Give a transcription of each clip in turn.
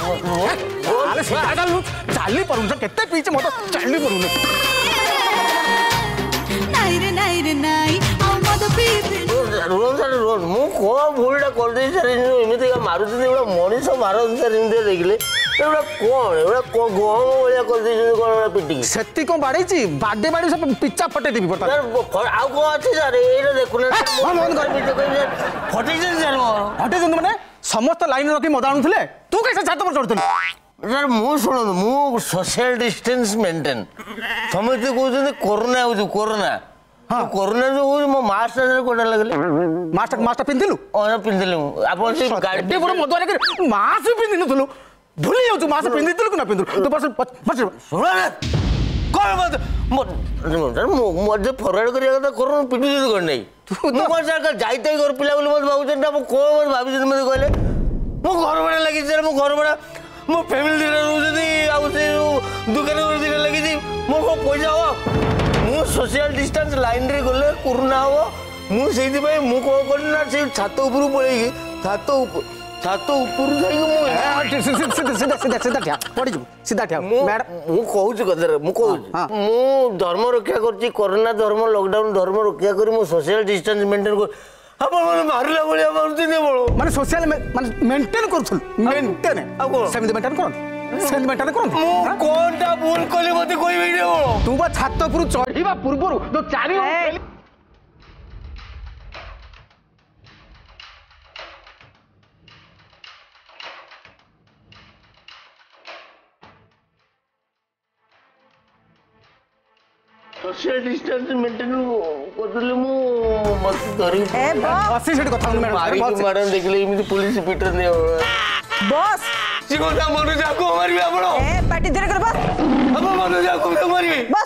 ଆରେ ସିଧା ଚାଲୁ ଚାଲି ପାରୁନ କେତେ ପିଇଛି ମତ ଚାଲି ପାରୁନ ନାଇଁ ରେ ନାଇଁ ଆଉ ମଦ ପିଇବି ରୋହନ ମୁଁ କଣ ଭୁଲଟା କରିଦେଇଛି ସାର୍ ଏମିତି ମାରୁଛନ୍ତି ଏଗୁଡ଼ା ମଣିଷ ମାରନ୍ତି ସାର୍ ଏମିତି ଦେଖିଲେ ଏଗୁଡ଼ା କଣ ଏଗୁଡ଼ା ଗହମ ଭଳିଆ କରିଦେଇଛନ୍ତି କଣ ପିଟିକି ସେତି କଣ ବାଡ଼େଇଛି ବାଡ଼େ ବାଡ଼ି ସବୁ ପିଚା ଫଟେଇ ଦେବି ଆଉ କଣ ଅଛି ସାର୍ ଏଇଟା ଦେଖୁନାହାନ୍ତି ଫଟେଇଛନ୍ତି ସାର୍ ଫଟେଇଛନ୍ତି ମାନେ ସମସ୍ତ ଲାଇନ ରଖି ମଦ ଆଣୁଥିଲେ ତୁ କେତେ ଛାତ ଉପରେ ଚଢୁଥିଲୁ ସାର୍ ମୁଁ ଶୁଣନ୍ତୁ ମୁଁ ସୋସିଆଲ ଡିଷ୍ଟାନ୍ସ ମେଣ୍ଟେନ୍ ସମସ୍ତେ କହୁଛନ୍ତି କରୋନା ହେଉଛି କରୋନା କରୋନା ଯୋଉ ହଉଛି ମୋ ମାସ୍କ କୋଟା ଲାଗିଲେ ମାସ୍କ ପିନ୍ଧିଲୁ ପିନ୍ଧିଲି ମୁଁ ଆପଣ ଗାଡି ବଡ ମଦ ମାସ୍କ ପିନ୍ଧି ନଥିଲୁ ଭୁଲି ଯାଉଛୁ ମାସ୍କ ପିନ୍ଧିଥିଲୁ କି ନା ପିନ୍ଧିଲୁ ଶୁଣ କଣ ମତେ ଫରୱାର୍ଡ କରିବା କଥା କରୋନା ପିନ୍ଧୁଛନ୍ତି କଣ ନାହିଁ ମୁଁ କଣ ସାର୍ ଯାଇତାଇ ଘର ପିଲା ବୋଲି ମତେ ଭାବୁଛନ୍ତି ଆପଣ କଣ ମତେ ଭାବିଛନ୍ତି ମତେ କହିଲେ ମୋ ଘର ଭଡ଼ା ଲାଗିଛି ସାର୍ ମୋ ଘର ଭଡ଼ା ମୋ ଫ୍ୟାମିଲି ଦିଟା ରହୁଛନ୍ତି ଆଉ ସେ ଯୋଉ ଦୋକାନ ଦିଟା ଲାଗିଛି ମୋର କଣ ପଇସା ହବ ମୁଁ ସୋସିଆଲ ଡିଷ୍ଟାନ୍ସ ଲାଇନରେ ଗଲେ କରୋନା ହବ ମୁଁ ସେଇଥିପାଇଁ ମୁଁ କଣ କଲି ନା ସେ ଛାତ ଉପରକୁ ପଳେଇକି ଛାତ ଉପରୁ ଯାଇକି ମୁଁ କହୁଛି କଥାରେ ମୁଁ କହୁଛି ମୁଁ ଧର୍ମ ରକ୍ଷା କରୁଛି କରୋନା ଧର୍ମ ଲକଡାଉନ ଧର୍ମ ରକ୍ଷା କରି ମୁଁ ସୋସିଆଲ ଡିଷ୍ଟାନ୍ସ ମେଣ୍ଟେନ କରୁ ଆପଣ ମାରିଲା ଭଳିଆ ମାରୁଛନ୍ତି ମାନେ ସୋସିଆଲ ମାନେ ମେଣ୍ଟେନ କରୁଥିଲୁ ମେଣ୍ଟେନ ଆଉ କଣ ସେମିତି ମେଣ୍ଟେନ କରନ୍ତୁ ସେମିତି ମେଣ୍ଟେନ କରନ୍ତୁ ମୁଁ କଣଟା ଭୁଲ କଲି ମତେ କହିବି ତୁ ବା ଛାତ ଉପରୁ ଚଢିବା ପୂର୍ବରୁ ଯୋଉ ଚାରି सोशल डिस्टेंस मेंटेन करथले मु मत धरि बस सेठ कथा मैडम देखले इमिति पुलिस पीटर ने बस सिकोटा मनु जाको मारबी आपण पार्टी धरे कर बस अब मनु जाको तो मारबी बस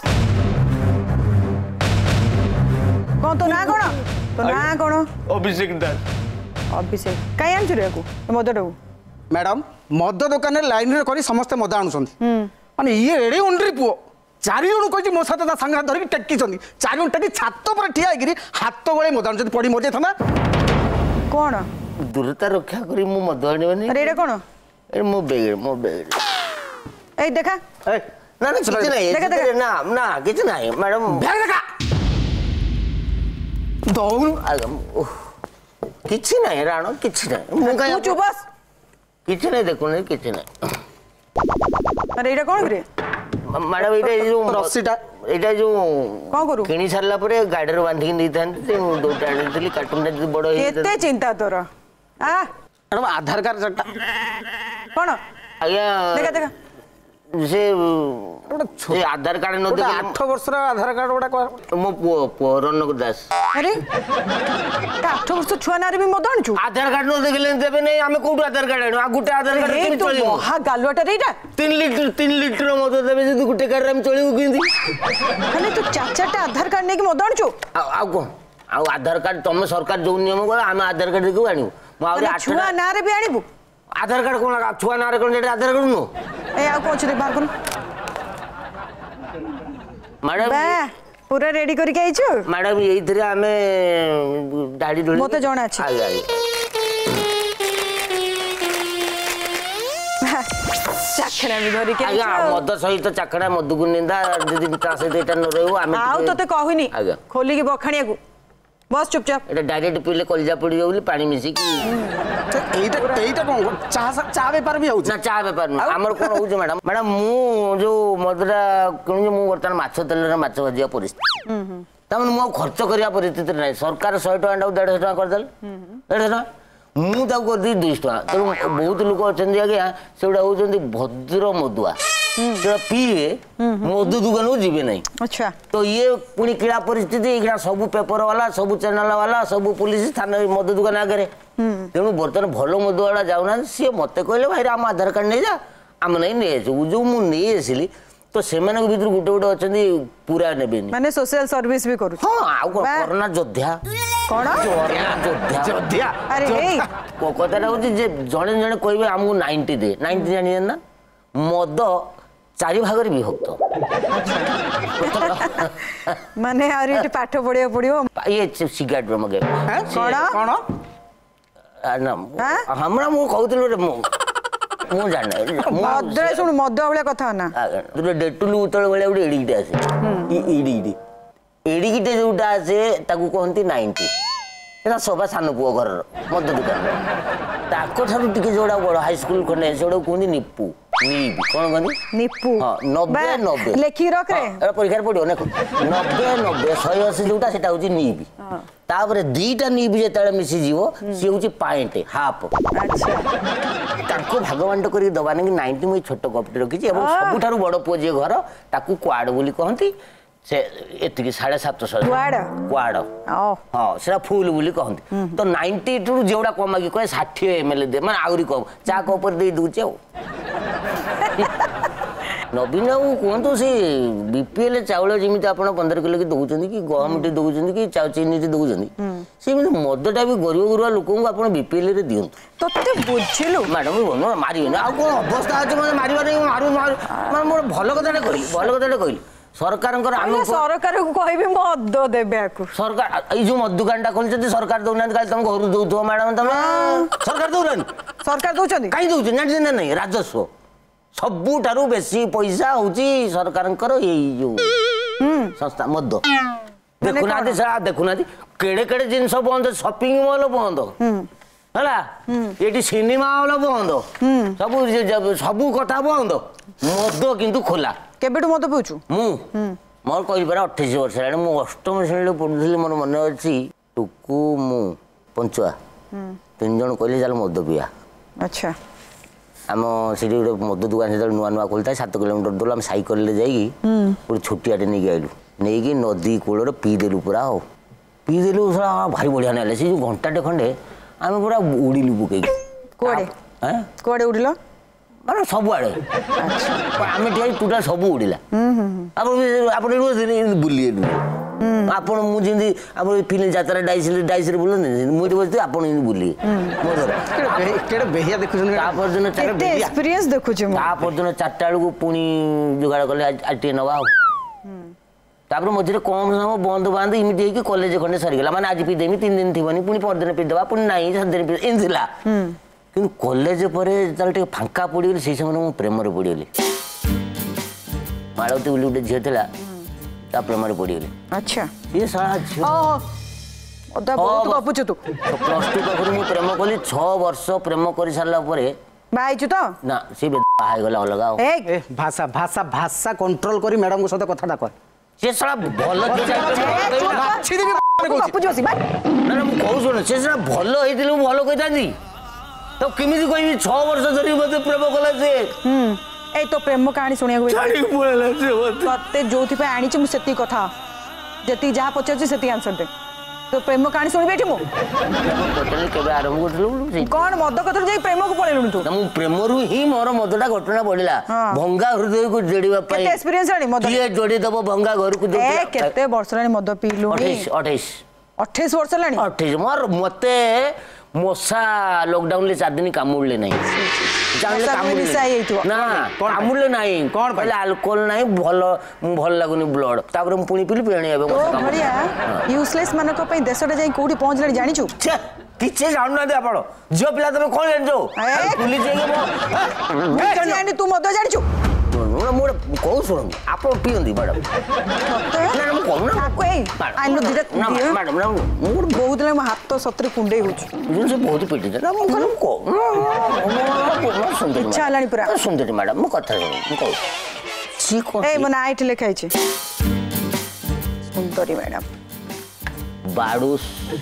कोन तो ना कोन अभिषेक दास अभिषेक काई आनछु रे को मदडू मैडम मद दुकान लाइन रे करी समस्त मद आनुछन माने ये एडे उंडरी पुओ चारि जण कहि मो साथ संग हाथ धरिक टेकी छन चारि जण टेकी छात पर ठिया गिरी हाथ गळे मद आनुछन पडी मर जाथना कोन दूरता रक्षा करी मु मद आनिबनी अरे एडे कोन ए मो बेग ए देखा ए ना किछ नहीं ना ना किछ नहीं मैडम बैग देखा दौड़ किछ नहीं राणो किछ नहीं मु तू चुप बस किछ नहीं देखो नहीं किछ नहीं अरे एडे कोन रे मैडम ये जो रस्सीटा एटा जो कोन करू किनी सारला परे गाडी रे बांधी के दैथान ते दोटा आनिथिली कार्टून रे बड़ हे केते चिंता तोर आ मैडम आधार कार्ड जटा कोन आज्ञा देखा से आधार कार्ड न देखे 8 वर्ष आधार कार्ड गोटा मो पोरनक दास अरे 8 वर्ष छुआ नारे भी मद आनछु आधार कार्ड न देखले देबे नहीं हमें कोड आधार कार्ड आनो आ गुटे आधार कार्ड केम चलिबो हा गालुआटा रेटा 3 लीटर मद देबे जदी गुटे कार्ड हम चलिबो किंदी माने तू चाचाटा आधार कार्ड नै कि मद आनछु आ कोन आ आधार कार्ड तुम सरकार जो नियम को हम आधार कार्ड देखो आनिबो मो आ छुआ नारे भी आनिबो आधार कार्ड कोन छुआ नारे कोन जेटा आधार कार्ड नो ए आ कोन छे बाहर कोन मैडम पूरा रेडी करके आइछु मैडम यही थरे हमें दाढ़ी ढोली मते जणा अछि चाखड़ा भी धरि के आज्ञा मद सहित चाखड़ा मधुगु निंदा जदी ता सहित एटा न रहू हमें आउ तते कहूनी खोली के बखाणिया को बस चुपचाप एटा डायरेक्ट पीले कलजा पड़ी जाउली पानी मिसी की एटा कोन चा व्यापार भी होउछ ना चा व्यापार न हमर कोन होउछ मैडम मु जो मदरा कोन मु वर्तमान माछ तेल रे माछ भजिया परिस्थिति तमन मु खर्च करिया परिस्थिति नै सरकार 100 टका 150 टका कर दल 150 टका मु ता कर दी 200 टका तो बहुत लोग अछन आज्ञा सेडा होउछन भद्र मदुआ सेडा पीए मधु दुकान को जीवे नहीं अच्छा तो ये पुणी किड़ा परिस्थिति इकड़ा सब पेपर वाला सब चैनल वाला सब पुलिस थाना मद दुकान आगे तेणु बर्तमान भल मद वाला जाऊना सी मत कहले भाई आम आधार कार्ड नहीं जा आम नहीं नहीं जो मुझे आसली तो से भर गोटे गोटे अच्छा पूरा ने माने सोशल सर्विस भी करू हाँ आउ कोरोना योद्धा कौन योद्धा अरे कथा हूँ जे जड़े जड़े कहे आमको 90 दे 90 जानी ना मद 4 भाग विभक्त माने आरे पाठ पढ़िया पड़ियो ये सिगरेट मगे कौन ना हमरा मु कहउतिलो रे मु ମୁଁ ଜାଣିନି ମଦ ଶୁଣୁ ମଦ ଭଳିଆ କଥା ନା ତୁ ଡେଟୁଲୁ ଉତଳ ଭଳିଆ ଗୋଟେ ଏଡ଼ିକିଟେ ଆସେ ଏଡ଼ିକିଟେ ଯୋଉଟା ଆସେ ତାକୁ କହନ୍ତି 90 ସେଟା ସବା ସାନ ପୁଅ ଘରର ମଦ ଦୋକାନରେ ତାଙ୍କଠାରୁ ଟିକେ ଯୋଉଟା ବଡ଼ ହାଇସ୍କୁଲ ଖଣ୍ଡେ ସେଗୁଡ଼ା କୁହନ୍ତି ନିପୁ ନିପି କ'ଣ କହନ୍ତି ନିପୁ ହଁ 90 ଲେଖିକି ରଖରେ ପରୀକ୍ଷାରେ ପଡ଼ିବ ଦେଖ 90 180 ଯୋଉଟା ସେଟା ହଉଛି ନିପି ତାପରେ ଦିଟା ନିପି ଯେତେବେଳେ ମିଶିଯିବ ସିଏ ହଉଛି ପାଏଣ୍ଟ ହାଫ୍ ତାଙ୍କୁ ଭାଗବାଣ୍ଟ କରିକି ଦବା ନାକି 90 ମୁଁ ଛୋଟ କପଟେ ରଖିଛି ଏବଂ ସବୁଠାରୁ ବଡ଼ ପୁଅ ଯିଏ ଘର ତାକୁ କ୍ୱାଡ଼ ବୋଲି କହନ୍ତି से एतिकी 750 क्वाड हाँ से फुल बोली कहते तो 90 टू जोड़ा कम कहे 60 ml दे मैं आउरी कम चा कप दे दूचे नवीन बाबू कहतु से बीपीएल चाउल जमी आप 15 किलो की दौरान कि गहम टे दौरान कि चीनी टे दौरान से मदटा भी गरीब गुरुआ लोक आप बीपीएल दिंतु तो बुझिलु मैडम मारे आ कौन अवस्था अच्छे मतलब मारे मारू मोर भल कथा कहली सरकार सरकार को कहबे मद देबे आकु सरकार ए जो मद दुकानटा खोलछथि सरकार दउना काल तुम घर दउथो मैडम तुम सरकार दउरानी सरकार दउछथि काई दउछ ना नहीं राजस्व सबुठारु बेसी पैसा होची सरकारंकर एई जो संस्था मद देखुना केड़े केड़े जिनस बंद शॉपिंग मॉल बंद हला एटी सिनेमा हॉल बंद सबु कथा बंद मद किंतु खोला केबेटु मद पिउछु मोर कहि पर 28 वर्ष हेलानी मु अष्टम श्रेणी पढुथली मोर मन अछि टुकु मु पंचुआ तीन जन कहले चल मद पिया अच्छा आम सीटी गोटे मद दुकान से नुआ नुआ खोलता 7 किलोमीटर दूर आम साइकेल जाइकी गोटे छोटियाटे नहीं आइलु नहीं नदी कूल पीदेलु पूरा हो पीदेलु भारी बढ़िया ना से जो घंटाटे खंडे आम पूरा उड़िलु बुके कोड़े उड़िल माने सबुआड़े आम टोटाल सब उड़िला बुले आप मुझे आप फिल्म जात्रा डाइस बुलते मुझे बस आप बुले परदिन 4टा बेलू पुणी जोगाड़ कले टे नवा तापर मझे कम समय बंद बांध इमिटी कॉलेज खंडे सरीगला माने आज पीदेमी 3 दिन थी पुणी परदिन पीदेवा पुणी ना 7 दिन पी एमती कि कॉलेज पर जो फांका पड़गली से समय प्रेम पड़गली मालवती बोली गोटे झील था प्रेम पड़गली अच्छा ये सारा झील प्लस 2 पाखर मुझे प्रेम कली 6 वर्ष प्रेम कर सारा बाइचु तो ना सी गला अलग भाषा भाषा भाषा कंट्रोल करी मैडम को सहित कथा कह से सारा भल कहूँ से सारा भल होती भल कही तो किमी कह 6 वर्ष धरी मत प्रेम कला से ए तो प्रेम कहानी सुनिया जो आनी मुझे कथा जी जहाँ पचार से आंसर दे तो प्रेम कहानी शुणी बैठी मु कौन मद कथा जाई प्रेम को पळेलु तू मु प्रेम रु ही मोर मदटा घटना बढ़िला भंगा हृदय को जोड़ीबा पई एक्सपीरियंस आनी मद ये जोड़ी दबो भंगा घर को ए केते वर्ष लानी मद पीलु 28 वर्ष लानी 28 मोर मते मोसा लॉकडाउन ले 4 दिन कामुड़ले नहीं जानले कामुड़ले ना कामुड़ले नहीं कोन पहले अल्कोहल नहीं भल लागुनी ब्लड तापर हम पुणी पिली पेणी एबे तो बढ़िया यूजलेस मानक पई देशटा जाई कोठी पहुंचले जानि छु किछे जानू ना दे आपण जो पिला तमे कोन जान जो पुलिस जाई जानि तू मद जानि छु मोर कहू सुन आप पियंदी मैडम ना हम कहू ना कोई आइलो दिरा ना मैडम ना मोर बहुत ले हाथ सतरे कुंडे होछु से बहुत पिटी ना हम कहू को सुंदर इच्छा लानी पूरा सुंदर मैडम मो कथा सुन कहू सी को ए मना आइट लिखाई छे सुंदरी मैडम बाडूस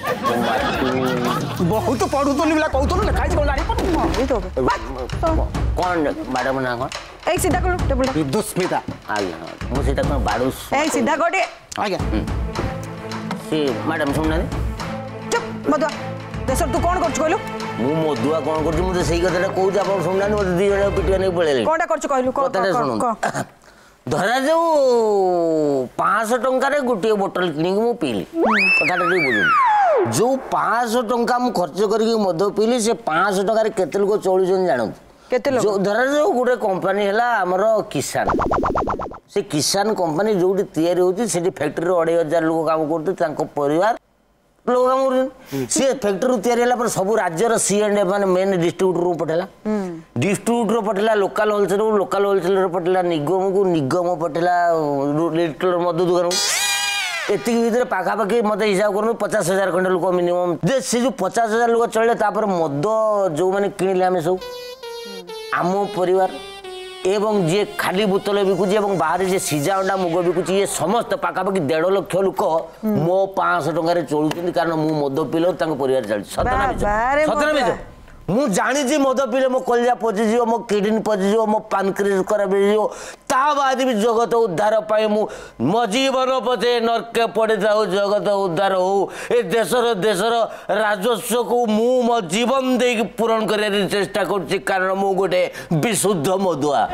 बहुत पढ़ू तो निला कहू तो लिखाई छ लाड़ी पर तो कौन मैडम ना कौन एक सीधा कर टेबल विदुस्मिता आगे मु सेटा कोन बाडूस एक सीधा कोटे आगे से मैडम सुनना चुप मधुआ देसर तू कौन करछ कहलु मु मधुआ कौन करछ मु सही कथाटा कहू आप सुनना मते दी जण पिटिया नै पळेले कोनटा करछ कहलु कथाटा सुन धरा जो 500 टंका रे गुटिए बोतल किनी मु पीली कथाटा नै बुझु जो 500 टंका मु खर्च करके मद पीली से 500 टंका रे केते लोग चोळी जन जानू केते लोग जो धरा जो गुटे कंपनी हैला हमरो किसान से किसान कंपनी जोडी तयारी होती सेठी फैक्ट्री रे 2500 लोग काम करते तांको परिवार लोग काम से फैक्ट्री तयारी हैला पर सब राज्य रो सीएंड माने मेन डिस्ट्रीब्यूटर रो पठेला डिस्ट्रीब्यूटर पटेला लोकल होलसेलर पटेला निगम को निगम पटेला रिटेलर मद दुकान एति भीतर पाखापाखि मत हिसाब कर 50,000 खंड लोक मिनिमम से जो 50,000 लोक चले मद जो मैंने किणिले आम सब आम परिवार एवं जी खाली बोतल बिकुची बाहर जे सीजा अंडा मुग बिकुची ये समस्त पाखापाखि 1.5 लाख लोक मो 500 टंकार चलुଛନ୍ତି कारण मु मद पिलो परिवार चल सतना मु जानी मद पीले मो कलिजा पचिज मो किडनी पचिज मो पानक्रियास खराब हो ता बाद भी जगत उद्धार पाए मो जीवन पचे नरके पड़ी था जगत उद्धार हो ए देशर राजस्व को मु मो जीवन दे पूरण करने चेष्टा कर कारण मु गोटे विशुद्ध मदुआ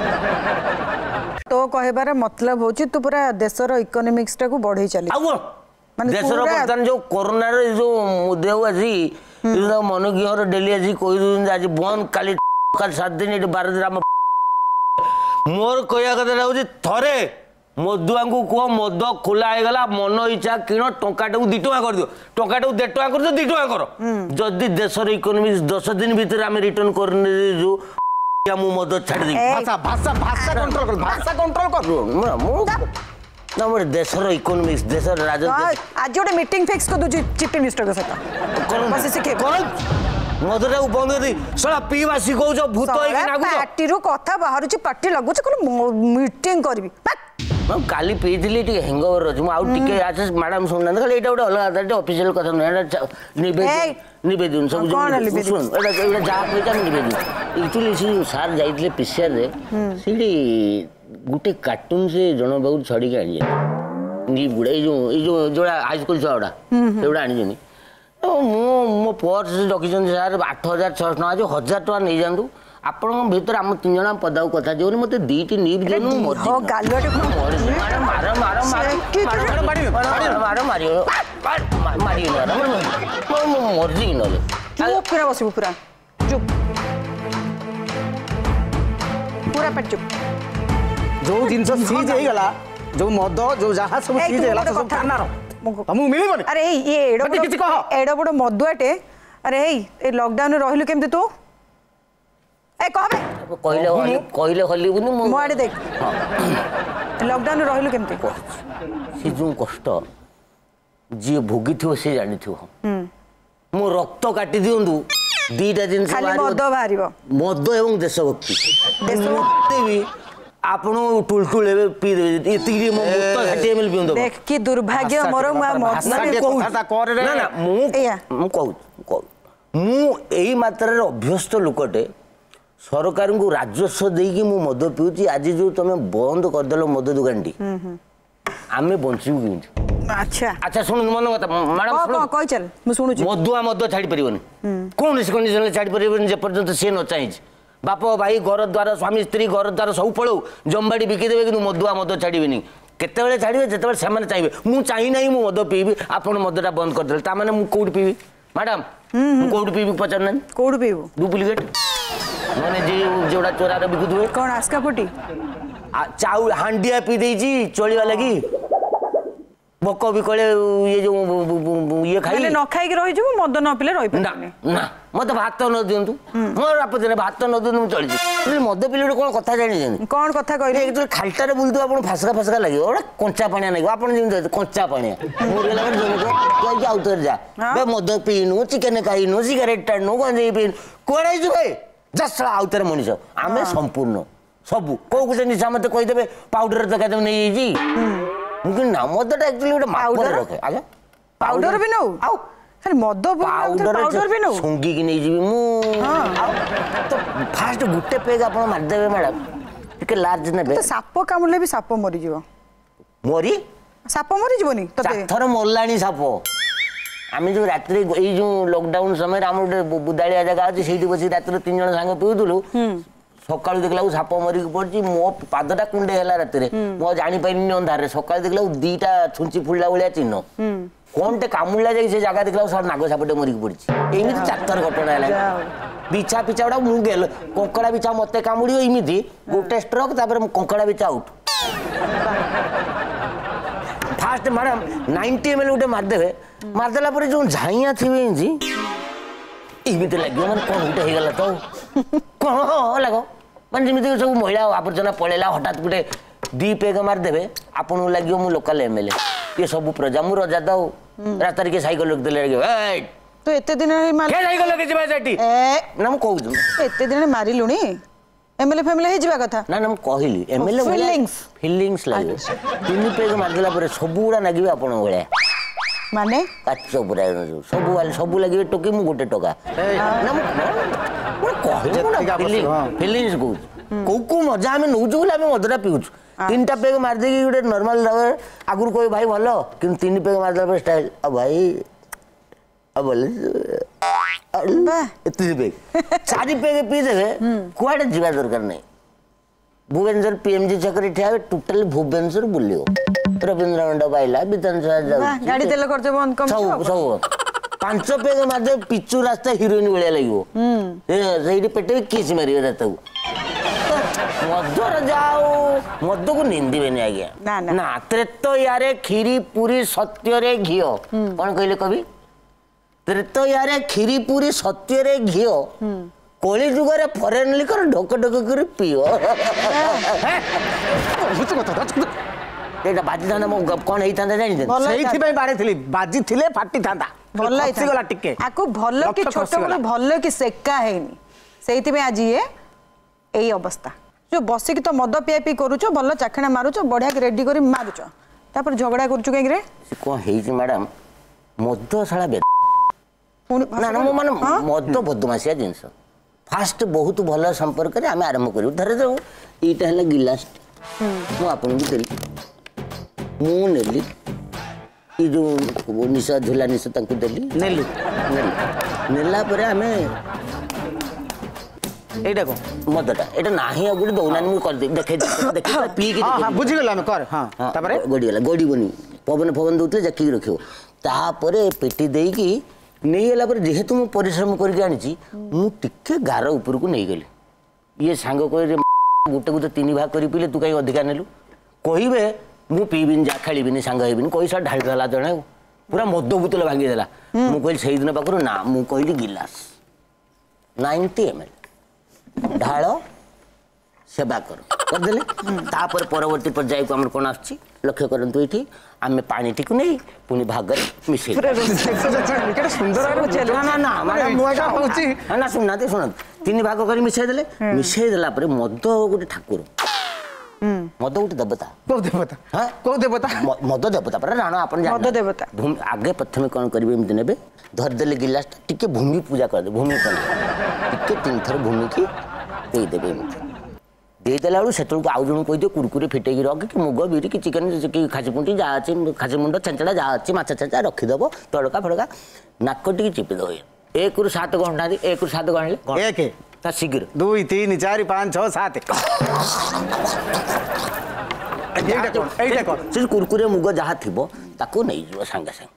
तो कहबार मतलब होची तू पूरा देशर इकोनॉमिक्स टा को बढ़ई चली देशर बर्तमान जो कोरोना जो मुद्दे आज मन की डेली आज कही आज बंद काली 7 दिन ये 12 दिन मोर कहया कथा हूँ थरे मदुआ को कह मद खोला होगा मन इच्छा किण टंका 2 टଙ୍କା कर दियो टंका 1.5 टଙ୍କା कर 2 टଙ୍କା कर जदि देशर इकोनॉमिक्स 10 दिन भीतर आम रिटर्न कर मद छाड़ देवी देशर इकोनॉमिक्स देशर राजनीति आज गोटे मीटिंग फिक्स कर दूची चीफ मिनिस्टर के साथ बस सिखे मदटा बंद कर दी सला पीवा सिखौछ भूत होइके नागुछ पार्टी रो कथा बाहर छि पार्टी लगुछ कोन मीटिंग करबी मैं काली पीथिली टिके हैंगओवर अछि मु आउ टिके आछे मैडम सुनना खाली एटा गोटे अलग आदा ऑफिशियल कथा नै निवेदन सब सुन एटा जा पैसा निवेदन एक्चुअली सी सर जाइतले पीसीआर रे सीडी गुटे कार्टून से जन बहुत छड़ी के आनी नी बुढ़ा जो जोड़ा हाई स्कूल छुआ सेगुड़ा आनी मो पर्स रखी सर 8,600 टका जो 1,000 टका नहीं जातु आपण भीतर आम 3 जन पदा कथा जो मत 2टी नीब देनु मर्जी न पूरा बसबू पूरा चुप पूरा पेट चुप जो जिनस सीज हो गला जो मद जो जहाँ सब सीज हो गला सब थानार हमु मिलिबनी अरे ये एडो बड़ मदुआटे अरे ए लॉकडाउन रहिलु केमते तू ए कहबे कहले हलिबुनी मो आडे देख लॉकडाउन रहिलु केमते से जो कष्ट जी भोगिथियो से जानिथियो मो रक्त काटी दियंदु 2टा जिंस खाली मद बाहरिबो मद एवं देशभक्ति देशभक्ति भी आपण टुलटुल एबे पी देबे एतिकी मो मुक्त 60 ml पिउंदो देख की दुर्भाग्य मोर ना ना मु कहू मु एही मात्रा रे अभ्यस्त लोकटे सरकार को राजस्व देकी मु मद पिउची आज जो तमे बंद कर देलो मद दुकानटी आमे बंचिबु किंतु अच्छा सुन मन कथा मैडम सुन कह चल मु सुनु मदुआ मद छाड़ी परिबनी कोन कंडीशन छाड़ी परिबनी जे पर्यंत से न चाहिए बाप भाई घर द्वार स्वामी स्त्री घर द्वार सब पड़ो जमबाड़ी बिकिदेवे कि मदुआ मद छाड़बेनि केतबेले छाड़बे जेतबेले सेमाने चाहिए मु चाहि नाही मु मद पीबी आपण मदटा बंद कर देले ता माने मु कोड पीबी मैडम मु कोड पीबी पचारना कोड पीबू डुप्लीकेट माने जे जोड़ा चोरा रे बिकुदुवे कोन आस्का पटी चाउल हांडिया पी देजी चोळीवा लागि बक भी कले ये जो ये खाई न खाई के रही जो मद न पिले रही ना ना मत भात न दियंतु मोर आपदे भात न दियंतु मु चली जे मद पिले कोन कथा जानि जन कोन कथा कहले एक खालटा रे बुलदु आपण फासका फासका लागि ओडा कंचा पानी लागि आपण जिन कंचा पानी मोर लगे जन को कोई जाउ तर जा बे मद पीनु चिकन खाइनु सिगरेट टानु गंजे पीनु कोड़ाई छु भाई जसला आउतर मनिस आमे संपूर्ण सब को कुछ निशा मत कहि देबे पाउडर दका देबे नै जी मुकिन ना मदटा एक्चुअली गोटे पाउडर रखे आजा पाउडर भी नो आउ खाली मद पाउडर भी नो संगी की नै जीवी मु तो फास्ट गुटे पेग आपण मार देबे मैडम टिके लार्ज नेबे तो साप कामुले भी साप मरि जीवो मरी साप मरि जीवनी तते थर मोल्लानी साप आमे जो रात्रि ए जो लॉकडाउन समय हम गोटे बुदालिया जगह अछि सेठी बसी रात्रि 3 जण संग पिउदुलु सकाळु देखला साप मरी पड़ची मो पादटा कुंडे हैला रात्रि मो जानि पाइनी अंधार सकाळु देखला 2टा छुंची फुलला बलिया चिन्ह कोनटे कामुला जाई से जगह देखला सब नाग सापटे मरी पड़ची एमिति 4 घटना हैला बिछा पिछाड़ा मु गेल कोकड़ा बिछा मते कामुडियो एमिति गोटे स्ट्रोक तापर कोकड़ा बिछा आउट फास्ट मैडम 90 ml गोटे मार देबे मार देला पर जो झाइया थिबे जी ଏମିତି ଲାଗିବ ମାନେ କ'ଣ ଗୋଟେ ହେଇଗଲା ତ କ'ଣ ଲାଗ ମାନେ ଯେମିତି ସବୁ ମହିଳା ଆବର୍ଜନା ପଳେଇଲା ହଠାତ୍ ଗୋଟେ 2 ପେଗ ମାରିଦେବେ ଆପଣଙ୍କୁ ଲାଗିବ ମୁଁ ଲୋକାଲ MLA ଇଏ ସବୁ ପ୍ରଜା ମୁଁ ରଜା ତ ରାସ୍ତାରେ କିଏ ସାଇକେଲ ରଖିଦେଲେ ତୁ ଏତେ ଦିନ ସାଇକେଲ ରଖିଯିବା ସେଠି ନା ମୁଁ କହୁଛୁ ଏତେ ଦିନ ମାରିଲୁଣି MLA ଫେମିଲେ ହେଇଯିବା କଥା ନା ନା ମୁଁ କହିଲି MLA ଫିଲିଙ୍ଗସ୍ ଲାଗିବ 3 ପେଗ ମାରିଦେଲା ପରେ ସବୁଗୁଡ଼ା ଲାଗିବେ ଆପଣଙ୍କ ଭଳିଆ ମାନେ କାଚ ପୁରା ସବୁ ଲାଗିବେ ଟୋକି ମୁଁ ଗୋଟେ ଟୋକା ନା ମୁଁ କହିଲି ଫିଲିଙ୍ଗସ୍ କହୁଛି କୋଉ ମଜା ଆମେ ନେଉଛୁ ବୋଲି ଆମେ ମଦଟା ପିଉଛୁ 3ଟା ପେଗ ମାରିଦେଇକି ଗୋଟେ ନର୍ମାଲ ଆଗରୁ କହିବେ ଭାଇ ଭଲ କିନ୍ତୁ 3 ପେଗ ମାରିଦେଲା ପରେ ଷ୍ଟାଇଲ ଆଉ ଭାଇ ଆଉ ଭଲ ଏତିକି ପେଗ 4 ପେଗ ପିଇଦେବେ କୁଆଡ଼େ ଯିବା ଦରକାର ନାହିଁ ଭୁବନେଶ୍ୱର PMG ଛକରେ ଠିଆ ହେବେ ଟୋଟାଲି ଭୁବନେଶ୍ୱର ବୁଲିବ ରବୀନ୍ଦ୍ର ମଣ୍ଡପ ଆଇଲା ବିଧାନସଭା ଗାଡ଼ି ତେଲ ଖର୍ଚ୍ଚ ବନ୍ଦ କମ ସବୁ 5 ପେଗ ମାରିଦେବେ ପିଚୁ ରାସ୍ତା ହିରୋଇନ ଭଳିଆ ଲାଗିବ ସେଇଠି ପେଟରେ କିସ୍ ମାରିବେ ରାସ୍ତାକୁ ମଦର ଯାଉ ମଦକୁ ନିନ୍ଦିବେନି ଆଜ୍ଞା ନା ତ୍ରେତ ୟାରେ କ୍ଷୀରି ପୁରୀ ସତ୍ୟରେ ଘିଅ କ'ଣ କହିଲେ କବି ତ୍ରେତ ୟାରେ କ୍ଷୀରି ପୁରୀ ସତ୍ୟରେ ଘିଅ କଳି ଯୁଗରେ ଫରେନ୍ ଲିକର ଢୋକ ଢୋକ କରି ପିଅ ଏଇଟା ବାଜିଥାନ୍ତା ମୁଁ କ'ଣ ହେଇଥାନ୍ତା ଜାଣିଛନ୍ତି ସେଇଥିପାଇଁ ବାଡ଼େଇଥିଲି ବାଜିଥିଲେ ଫାଟିଥାନ୍ତା ଭଲ ହେଇଗଲା ଟିକେ ଆକୁ ଭଲ କି ଛୋଟ ବେଳୁ ଭଲ କି ସେକା ହେଇନି ସେଇଥିପାଇଁ ଆଜି ଏଇ ଅବସ୍ଥା जो बसिक तो मद पिया पी करूच भल चाखणा मारुच बढ़िया रेडी कर मारुच तापर झगड़ा करूच कहीं रे कौन है मैडम मद साला ना ना माने मद बदमाशिया जिनस फास्ट बहुत भल संपर्क आम आरंभ करूँ धरे जो यहाँ है गिलास मुझे आपन को देली मुझे जो निशा झुला निशा देली नेला आम এইটা কো মদটা এটা নাহি আগুড়ি দৌনানি মু কর দে দেখে দেখে পি কি हां बुझी गेला हम कर हां तापरे গড়ি গলা গড়ি বনি পবন পবন দউতলে জাকি রাখিও তারপরে পেটি দেই কি নেই গলা পরে যেহেতু মু পরিশ্রম করি আনিছি মু টিকে গার উপর को नहीं गेली ये सांग कहि रे गुटे गुटे 3 भाग करी पिले तू काई अधिकार नेलु कहिबे मु पीबिन जा खेलिबिनी सांग हेबिनी पैसा ढाल देला जणे पूरा मद बुतले भांगी देला मु कहली सेही दिन पाखरु ना मु कहली गिलास 90 ml ढाल सेवा करदे तापर परवर्ती पर्याय को आम कौन आस लक्ष्य करूँ ये आम पानी टी नहीं पुणी भाग मिसे ना शुणुना शुण 3 भाग कर मिसेदेले मिसेदेला मद गोटे ठाकुर मद गोटे देवता कौ देवता मद देवता पर राण आप आगे प्रथम कौन करेंगे एमती ने धरदेले गिलास टी भूमि पूजा करदे भूमि टी 3 थर भूमि की देदेवे देदेला बेलू से आउ जन कही दियो कुरकुरे फिटेक रख कि मुग बिरी कि चिकेन कि खासीपुंटी जहाँ अच्छे खासी मुंड छेंचड़ा जहाँ अच्छे माछ छेंचा रखीदेव तड़का फड़का नाक टी चिपिदेव 1 ରୁ 7 घंटा 1 ରୁ 7 घंटा 1 शीघ्र 2 3 4 5 6 7 कुरकुरे मुग जहाँ थी ताकू नहीं जीव सांगे सांगे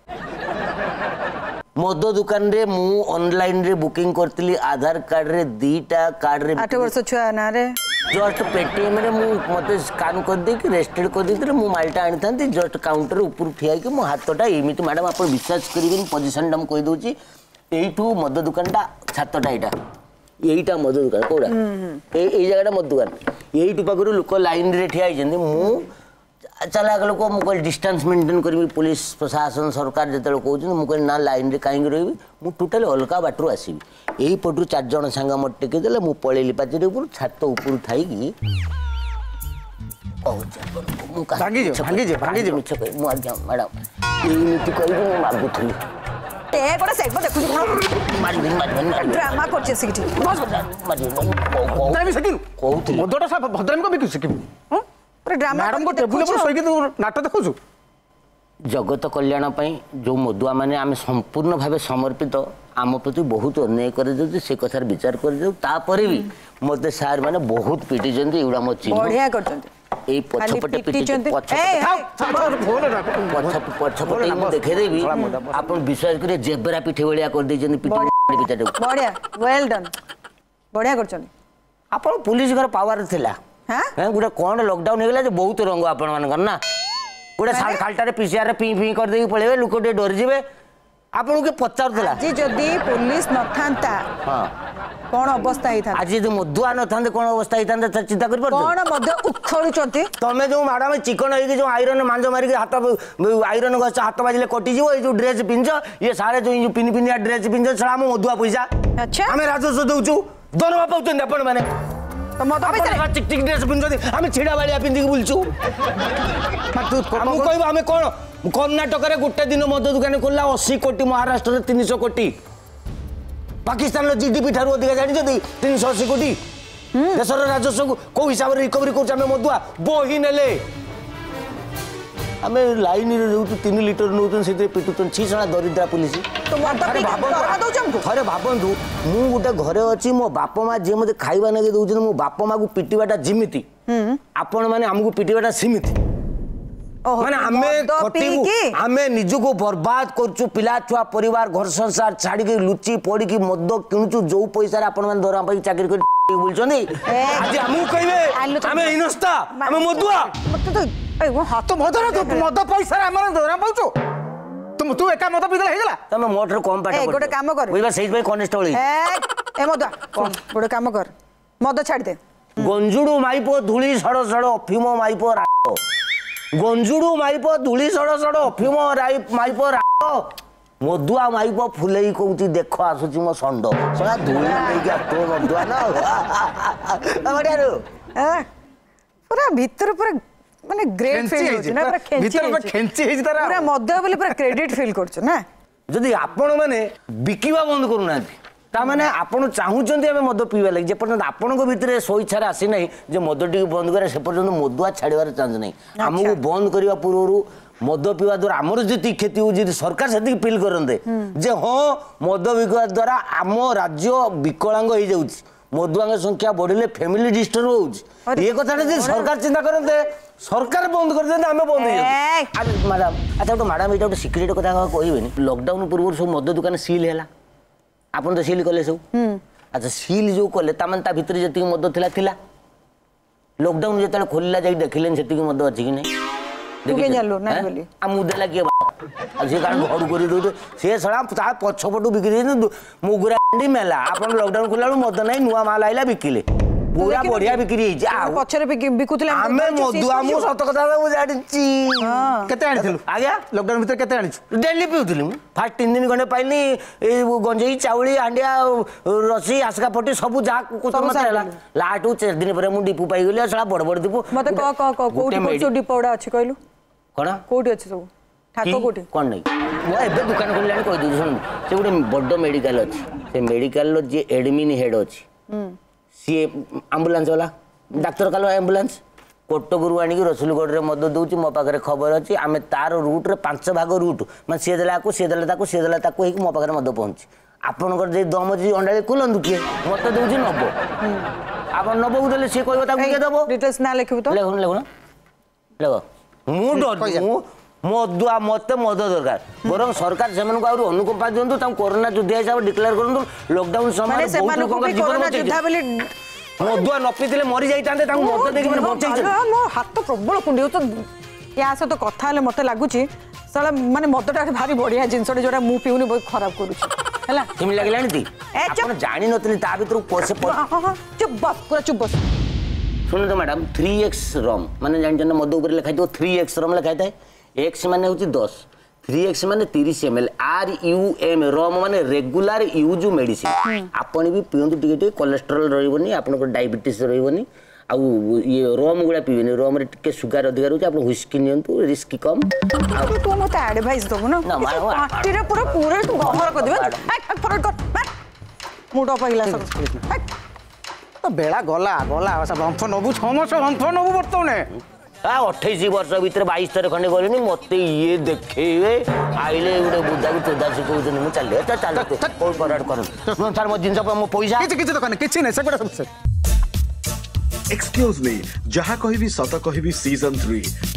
मद दुकान रे मु ऑनलाइन रे बुकिंग करतली आधार कार्ड रे 2टा कार्ड रे 8 वर्ष छुआ ना रे जस्ट पेटीएम रे मु मते स्कैन कर दे कि रेजिस्टर कर दे मु मालटा आनी थांती जस्ट काउंटर ऊपर ठिया कि मो हाथटा एमिति मैडम आप विश्वास करिबेन पोजीशन डम कहि दोची एठू मद दुकानटा छातटा एटा एटा मद दुकान कोडा ए जगहटा मद दुकान एठू पाखरु लोक लाइन रे ठिया आइजंदी मु चलाक लोक मुझे डिस्टेंस मेंटेन करी पुलिस प्रशासन सरकार जो कहते मुझे ना लाइन रे कहीं रही मुझे टोटाली अलग बाटर आसबि यही पटू 4 जन सांग मत टेकदेले मुझे पलैली पाचेरी ऊपर छात ऊपर थी मैडम एमती कह मागुली जगत कल्याण जो मदुआ माने आम संपूर्ण भाव समर्पित आम प्रति बहुत अन्याय कर से कथार विचार कर भी मत सार माने बहुत पिटी एगुड़ा मो चिन्ह पछपटे पछपटे देखेदेवी आप विश्वास करें जेबरा पिठी भाया कर आप पुलिस घर पावर थिला गोटे कौन लॉकडाउन होगा बहुत रंग आपण ना गोटे खालटारे पीसीआर पी पी कर पड़े लोक डरी जाए आपन के पचारला जी जदि पुलिस न थांता हां कोन अवस्था ही था आज जो मधुआ न थांते कोन अवस्था ही थांते चिंता कर पर कोन मध्य उखळु चंती तमे जो मैडम चिकन है कि जो आयरन मांज मारी के हाथ आयरन गछ हाथ बाजिले कटि जीवो ए जो ड्रेस पिंज ये सारे जो पिन पिनिया ड्रेस पिंज छड़ा हम मधुआ पैसा अच्छा हमें राजस्व दउछु दरवा पाउछन अपन माने तो मद पैसा चिक चिक ड्रेस पिंज हम छिड़ा बालिया पिंदी के बुलछु हम कहबो हमें कोन कर्नाटक रे गुटे दिन मद दुकान खोला 80 कोटी महाराष्ट्र रे 300 कोटी पाकिस्तान लो जीडीपी ठारू अधिक जानि जदी 380 कोटी देशर राजस्व को हिसाब रे रिकवरी करछ हम मधुआ बोही नेले हमें लाइन रे जो 3 लीटर नउतन से पिटुतन छी साला दरिद्रा पुलिस तो मद पी दरवा दउ हमको थरे भाबंतु मु गुटे घरे अछि मो बापा मा जे मते खाइबा नगे दउछन मो बापा मा को पिटिबाटा जिमिति आपण माने हमकु पिटिबाटा सीमित माने हमें खटिबु हमें निजको बर्बाद करछु पिला छुआ परिवार घर संसार छाड़ी के लुची पड़ी की मद किनुछु जो पैसा रे आपण माने दरमा पई चाकरी कर बोलछनी आज हमहु कहबे हमें हिनस्ता हमें मधुआ मत तो ए वो हाथ मद पैसा रे हमर दरा पाउछो तुम तू एका मद पिदला हेगला तमे मोटर कम पाठ ए गोटे काम कर बुझबा सेहि भाई कॉन्स्टेबल ए मद कोन गोटे काम कर मद छाड़ दे गंजुडू माइपो धुली सड़ सड़ अफिमो माइपो गंजुडू माइपो धुली सड़ सड़ अफिमो माइपो मधुआ माइपो फुलेई कहूची देख आसुची मो संड सला धुली लेके तो मधुआ ना बढ़िया रो पूरा भीतर पूरा माने ग्रेट फील होछ ना पूरा खेंची हेज तारा पूरा मध्य बोले पूरा क्रेडिट फील करछ ना जदि आपण माने बिकिबा बंद करू ना ता माने आपण चाहूचंती हमें मद पीवा लागि जे पर्यंत आपनको भितरे सोई इच्छा आसी नै जे मद टी बंद करे से पर्यंत मदुआ छाड़ीबार चांस नै हमहु बंद करिवा पूर्वरु मद पीवा द्वारा हमर जति खेती हो जे सरकार सेति फील करंदे जे हां मद बिकवा द्वारा आम राज्य विकलांग हो जाउछ मदुआंग संख्या बढ़िले फैमिली डिस्टर्ब होउछ ये कथाटा जे सरकार चिंता करंदे सरकार बंद कर देना हमें बंद अरे मैडम अच्छा तो मैडम एटा सिक्रेट कथा कहबेनी लॉकडाउन पूर्व सब मद दुकान सील हैला आपन तो सील कले सब अच्छा सील जो कले ता मन ता भीतर जति मद थिला लॉकडाउन जेतले खोलला जाई देखिलेन सेति मद अछि कि नै तू के जानलो ना बोली आ मुदेला के से कारण घर करी दो से सळा ता पछपटू बिक्री मुगुरा मेला आपन लॉकडाउन खोलालु मद नै नुवा माल आइला बिकिले पूरा बढ़िया बिक्री है जा पछरे बिकुतले हमें मधुआ मु सत कथा मु जानिची केते आनिथिलु आज्ञा लॉकडाउन भीतर केते आनिछु डेली पिउथिलि मु फास्ट 3 दिन गने पाइली ए गंजेई चावली हांडिया रसी आसका पट्टी सब जा कुछ मत हैला लाटू 4 दिन पर मु डिपू पाई गेली सळा बड़ बड़ डिपू मते कोठी डिपोडा अछि कहलु कोना कोठी अछि सब ठाको कोठी कोन नै मो एबे दुकान खोललानी कहि दउ सुन से गुटे बड्ड मेडिकल अछि से मेडिकल लो जे एडमिन हेड अछि सी एम्बुलेंस वाला डाक्टर कालो एम्बुलेंस कोटगुरु आनी की रसुलगढ़ रे मद दउची मो पाखरे खबर अछि आमे तार रूट रे 5 भाग रूट माने से देला को से देला ताको हे मो पाखरे मद पहुंची आपनकर जे दम जी अंडाले कुलंदु के मत दउची नबो आपन नबो देले से कहबो ताको के देबो डिटेल्स ना लिखिबो तो लेखो लेखो मु डर मदुआ मत मद दरकार बरं सरकार सेमन को आउर अनुकंपा दियंतु ता कोरोना युद्ध हिसाब डिक्लेयर करंतु लॉकडाउन समय बहुत लोक जीवन बचै मदुआ न पीतिले मरि जाइतांते ता मद देखि माने बचै मो हाथ प्रबल कुंडी तो या से तो कथा हले मते लागुची साला माने मदटा भारी बढ़िया जिंसटे जोरा मु पिउनी बहुत खराब करूची हला किम लागलानी ती आपण जानि नतली ता भीतर कोसे चुप बस पूरा चुप बस सुन तो मैडम 3x रम माने जानि जन मद ऊपर लिखाइ तो 3x रम लिखाइ थाए x माने होची 10 3x माने 30 ml RUM रम माने रेगुलर यूज मेडिसिन आपण भी पियंतु टिके कोलेस्ट्रॉल रहइबनी आपण को डायबिटीज रहइबनी आ ये रम गुडा पिबेनी रम रे टिके सुगर अधिक रहउची आपण व्हिस्की नियंतु रिस्क कम तू मते एडवाइस दबो ना पार्टी रे पूरा पूरा तू बहर कर देबे फरक कर मुडो पहिला सब तो बेला गला गला सब बंफ नबु 6 मास बंफ नबु बर्तने 28 वर्ष भीतर 22 तरह खंडे गलिनी मते ये देखेबे आइले गुडे बुद्धा को चोदा सिखौछन मु चले चल कोल पराड कर सुन सर मो जिंस पर मो पैसा किछ दुकान किछ नै सेगुडा सब एक्सक्यूज मी जहा कहिबी सत कहिबी सीजन 3